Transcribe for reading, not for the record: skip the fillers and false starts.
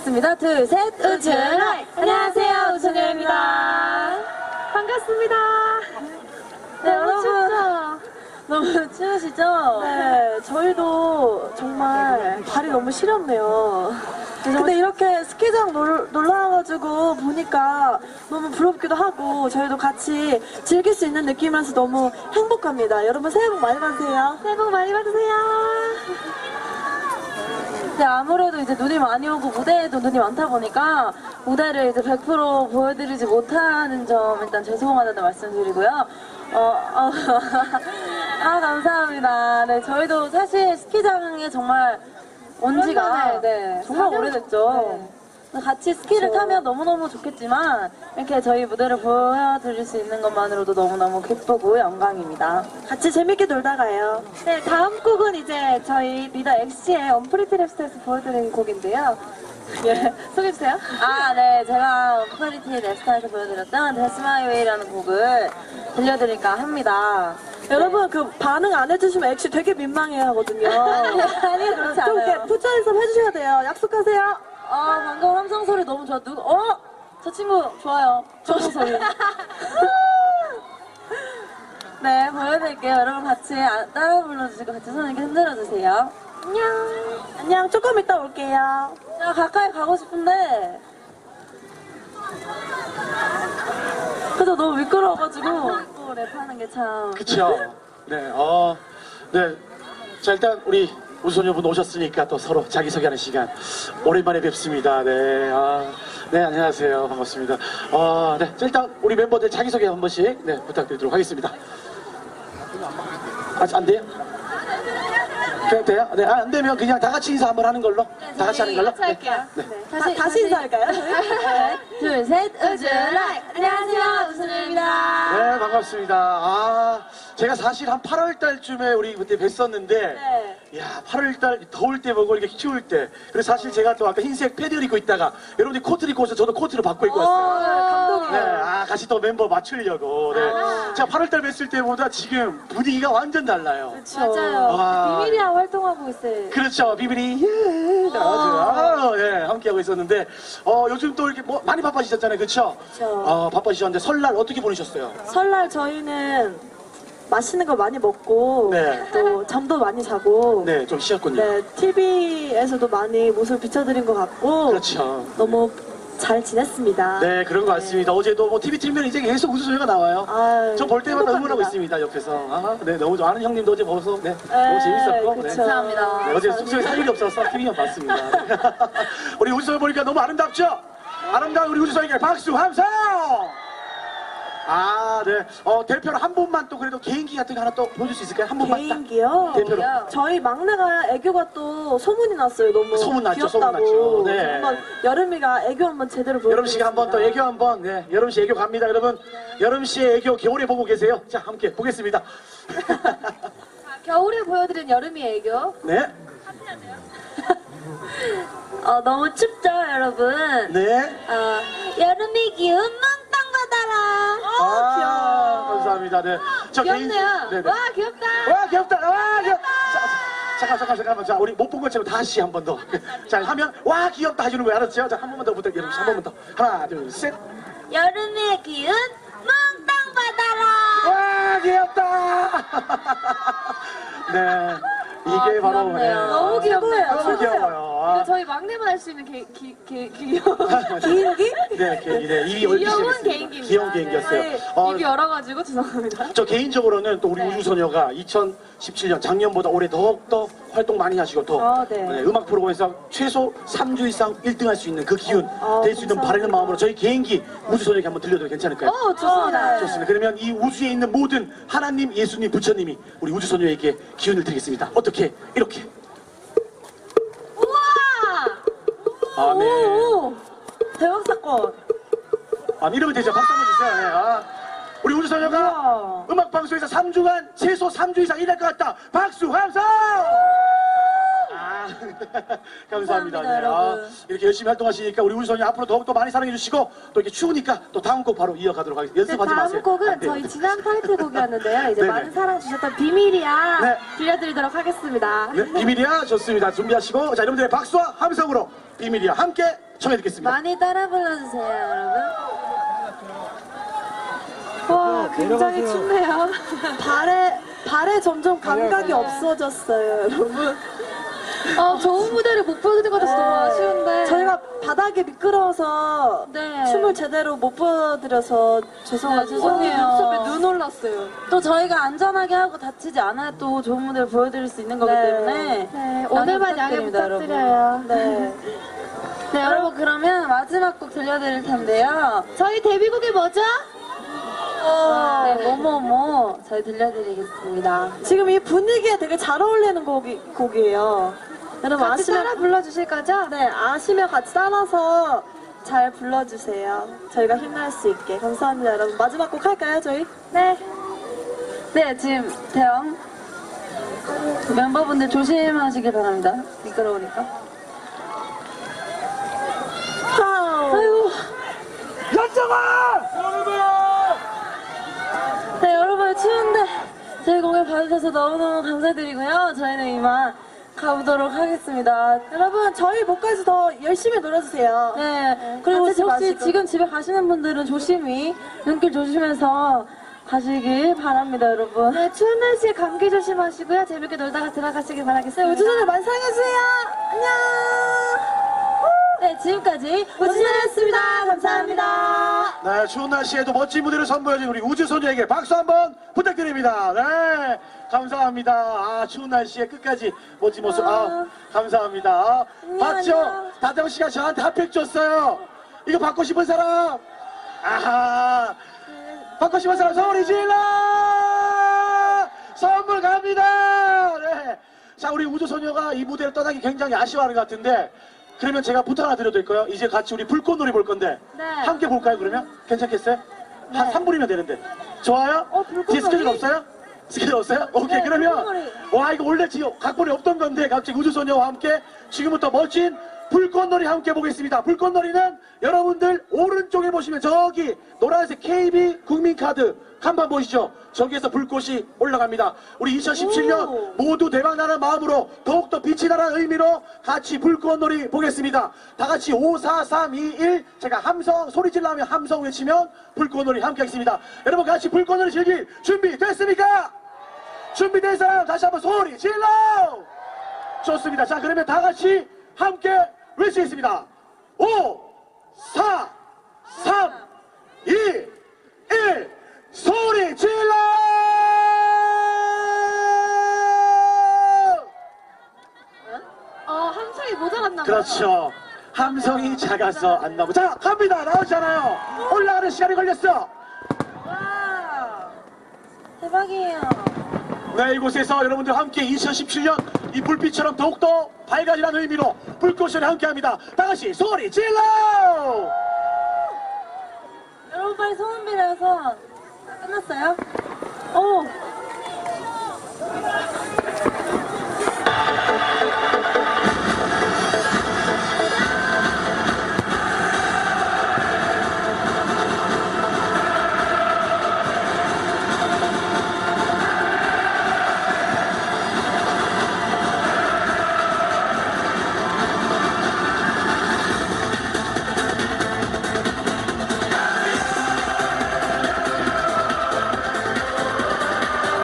하겠습니다. 둘, 셋, 우주라이! 안녕하세요, 우주소녀입니다. 반갑습니다. 네, 여러분. 너무 추우시죠? 네, 저희도 정말 발이 너무 시렵네요. 근데 이렇게 스키장 놀러 와가지고 보니까 너무 부럽기도 하고 저희도 같이 즐길 수 있는 느낌이라서 너무 행복합니다. 여러분 새해 복 많이 받으세요. 새해 복 많이 받으세요. 네, 아무래도 이제 눈이 많이 오고 무대에도 눈이 많다 보니까 무대를 이제 100% 보여드리지 못하는 점 일단 죄송하다는 말씀드리고요. 감사합니다. 네, 저희도 사실 스키장에 정말 온 지가 정말 오래됐죠. 네. 같이 스키를 타면 너무너무 좋겠지만 이렇게 저희 무대를 보여드릴 수 있는 것만으로도 너무너무 기쁘고 영광입니다. 같이 재밌게 놀다 가요. 네, 다음 곡은 이제 저희 리더 엑시의 언프리티 랩스타에서 보여드린 곡인데요. 예, 소개해주세요. 네, 제가 언프리티 랩스타에서 보여드렸던 That's My Way라는 곡을 들려드릴까 합니다. 여러분 그 반응 안 해주시면 엑시 되게 민망해 하거든요. 아니요, 그렇지 좀 않아요. 이렇게 푸처 연습 해주셔야 돼요. 약속하세요. 방금 함성 소리 너무 좋아. 저 친구 좋아요. 함성 소리. 네, 보여드릴게요. 여러분 같이 따라 불러주시고 같이 손 이렇게 흔들어주세요. 안녕. 안녕. 조금 이따 올게요. 제가 가까이 가고 싶은데 그래도 너무 미끄러워가지고 또 랩하는 게 참. 그쵸. 네, 네. 자, 일단 우리 우주소녀분 오셨으니까 또 서로 자기소개하는 시간. 오랜만에 뵙습니다. 네, 네, 안녕하세요. 반갑습니다. 네. 자, 일단 우리 멤버들 자기소개 한 번씩 네, 부탁드리도록 하겠습니다. 안 돼요? 돼요? 네, 안 되면 그냥 다 같이 인사 한번 하는 걸로. 네, 다 같이 하는 걸로. 같이 할게요. 네. 네. 다시 인사할까요? 네. 둘, 셋, 우주라이! 안녕하세요, 우주소녀입니다. 네, 반갑습니다. 제가 사실 한 8월 달쯤에 우리 그때 뵀었는데, 네. 야, 8월 달 더울 때 보고 이렇게 추울 때. 그래서 사실 제가 또 아까 흰색 패딩을 입고 있다가 여러분들이 코트를 입고 오셔서 저도 코트를 바꿔 입고 왔어요. 감동이에요. 네, 같이 또 멤버 맞추려고. 네. 제가 8월 달 뵀을 때보다 지금 분위기가 완전 달라요. 맞아요. 비밀이야 활동하고 있어요. 그렇죠. 비밀이 나와서 네, 함께하고 있었는데 요즘 또 이렇게 뭐 많이 바빠지셨잖아요. 그렇죠? 그쵸. 바빠지셨는데 설날 어떻게 보내셨어요? 설날 저희는 맛있는 거 많이 먹고 네. 또 잠도 많이 자고 네, 좀 쉬었군요. 네, TV에서도 많이 모습을 비춰드린 것 같고 그렇죠. 너무 잘 지냈습니다. 네, 그런 것 같습니다. 어제도 뭐 TV 틀면 이제 계속 우주소녀가 나와요. 저 볼 때마다 응원하고 있습니다, 옆에서. 네, 너무 좋아. 아는 형님도 어제 보서 네, 너무 재밌었고. 그쵸. 네. 감사합니다. 네, 어제 숙소에 살 일이 없어서 TV만 봤습니다. 우리 우주소녀 보니까 너무 아름답죠? 아름다운 우리 우주소녀에게 박수 함성! 네. 대표로 한 분만 또 그래도 개인기 같은 거 하나 또 보여줄 수 있을까요? 한 분만 개인기요? 대표로. 저희 막내가 애교가 또 소문이 났어요. 너무 소문 났죠, 귀엽다고. 소문 났죠. 네. 한번 여름이가 애교 한번 제대로 보여드리겠습니다. 여름 씨가 한번 또 애교 한번, 네. 여름 씨 애교 갑니다, 여러분. 여름 씨의 애교 겨울에 보고 계세요. 자, 함께 보겠습니다. 겨울에 보여드린 여름이 애교. 네. 너무 춥죠, 여러분? 네. 여름이 기운 몽땅 받아라. 귀여워. 감사합니다. 네. 저 귀엽네요. 네네. 와, 귀엽다. 와, 귀엽다. 와, 귀엽다. 잠깐만. 자, 우리 못 본 것처럼 다시 한 번 더. 자, 하면, 와, 귀엽다 하시는 거예요. 알았죠? 자, 한 번만 더 부탁드려요. 여러분, 한 번만 더. 하나, 둘, 셋. 여름의 기운 몽땅 받아라. 와, 귀엽다. 네. 이게 바로. 귀엽네요. 너무 귀엽네요. 너무 귀여워요. 이거 저희 막내만 할 수 있는 귀여운. 개인기? 네, 입이 귀여운 얼핏이 개인기입니다. 귀여운 개인기였어요. 네. 입이 열어가지고 죄송합니다. 저 개인적으로는 또 우리 우주소녀가 2017년 작년보다 올해 더욱더 활동 많이 하시고 더 네. 음악 프로그램에서 최소 3주 이상 1등 할 수 있는 그 기운 될 수 있는 바라는 마음으로 저희 개인기 우주소녀에게 한번 들려도 괜찮을까요? 좋습니다. 네. 좋습니다. 그러면 이 우주에 있는 모든 하나님, 예수님, 부처님이 우리 우주소녀에게 기운을 드리겠습니다. 어떻게? 이렇게. 우와! 아멘. 오, 대박 사건. 이러면 되죠. 박수 한번 주세요. 네. 우리 우주소녀가 우와. 음악방송에서 3주간 최소 3주 이상 일할 것 같다. 박수 함성! 감사합니다. 네. 여러분. 이렇게 열심히 활동하시니까 우리 우주소녀 앞으로 더욱더 많이 사랑해주시고 또 이렇게 추우니까 또 다음 곡 바로 이어가도록 하겠습니다. 연습하지 마세요. 다음 곡은 안 돼요. 저희 지난 타이틀곡이었는데요. 이제 네네. 많은 사랑 주셨던 비밀이야 네. 들려드리도록 하겠습니다. 네, 비밀이야 좋습니다. 준비하시고 자 여러분들의 박수와 함성으로 비밀이야 함께 청해 듣겠습니다. 많이 따라 불러주세요, 여러분. 와, 굉장히 춥네요. 발에 점점 감각이 없어졌어요, 여러분. 좋은 무대를 못 보여드린 것 같아서 너무 아쉬운데. 저희가 바닥이 미끄러워서 네. 춤을 제대로 못 보여드려서 죄송해요. 죄송해요. 눈 올랐어요. 또 저희가 안전하게 하고 다치지 않아야 또 좋은 무대를 보여드릴 수 있는 거기 네. 때문에 네, 오늘만 양해 부탁드려요. 네. 네, 여러분 그러면 마지막 곡 들려드릴 텐데요. 저희 데뷔곡이 뭐죠? 네, 뭐뭐뭐 저희 들려드리겠습니다. 지금 이 분위기에 되게 잘 어울리는 곡이에요. 여러분 같이 아시면 따라 불러주실 거죠? 네, 아시면 같이 따라서 잘 불러주세요. 저희가 힘날 수 있게. 감사합니다, 여러분. 마지막 곡 할까요, 저희? 네. 네, 지금 대형 멤버분들 조심하시길 바랍니다. 미끄러우니까. 아이고. 네, 여러분 추운데 저희 공연 봐주셔서 너무너무 감사드리고요. 저희는 이만 가보도록 하겠습니다. 여러분, 저희 목까지 더 열심히 놀아주세요. 네, 그리고 다치지 혹시 마시고. 지금 집에 가시는 분들은 조심히 눈길 조심해서 가시길 바랍니다, 여러분. 네, 추운 날씨에 감기 조심하시고요. 재밌게 놀다가 들어가시길 바라겠습니다. 네, 우주선을 많이 사랑해주세요. 안녕. 네, 지금까지 우주선이었습니다. 감사합니다. 네, 추운 날씨에도 멋진 무대를 선보여준 우리 우주소녀에게 박수 한번 부탁드립니다. 네, 감사합니다. 아, 추운 날씨에 끝까지 멋진 모습, 감사합니다. 봤죠? 안녕. 다정 씨가 저한테 핫팩 줬어요. 이거 받고 싶은 사람? 아하. 받고 싶은 사람 소리 질러! 선물 갑니다! 네. 자, 우리 우주소녀가 이 무대를 떠나기 굉장히 아쉬워하는 것 같은데, 그러면 제가 부탁 하나 드려도 될까요? 이제 같이 우리 불꽃놀이 볼 건데, 네. 함께 볼까요, 그러면? 괜찮겠어요? 한 네. 3분이면 되는데. 좋아요? 불꽃놀이? 뒤에 스케줄 없어요? 스케줄 없어요? 오케이, 네, 그러면, 불꽃놀이. 와, 이거 원래 지금 각본이 없던 건데, 갑자기 우주소녀와 함께 지금부터 멋진 불꽃놀이 함께 보겠습니다. 불꽃놀이는 여러분들 오른쪽에 보시면 저기 노란색 KB 국민카드 간판 보이시죠? 저기에서 불꽃이 올라갑니다. 우리 2017년 모두 대박나는 마음으로 더욱더 빛이 나는 의미로 같이 불꽃놀이 보겠습니다. 다 같이 5, 4, 3, 2, 1 제가 함성 소리 질러하면 함성 외치면 불꽃놀이 함께 하겠습니다. 여러분 같이 불꽃놀이 즐길 준비 됐습니까? 준비된 사람 다시 한번 소리 질러! 좋습니다. 자, 그러면 다 같이 함께 외치겠습니다. 5, 4, 3, 2, 1 소리 질러! 함성이 모자랐나 봐요. 그렇죠. 함성이 작아서 안 나오고. 자, 갑니다. 나오잖아요. 올라가는 시간이 걸렸어. 와, 대박이에요. 네, 이곳에서 여러분들 함께 2017년 이 불빛처럼 더욱더 밝아지라는 의미로 불꽃을 함께 합니다. 다 같이 소리 질러! 여러분 빨리 소원 빌어서 끝났어요?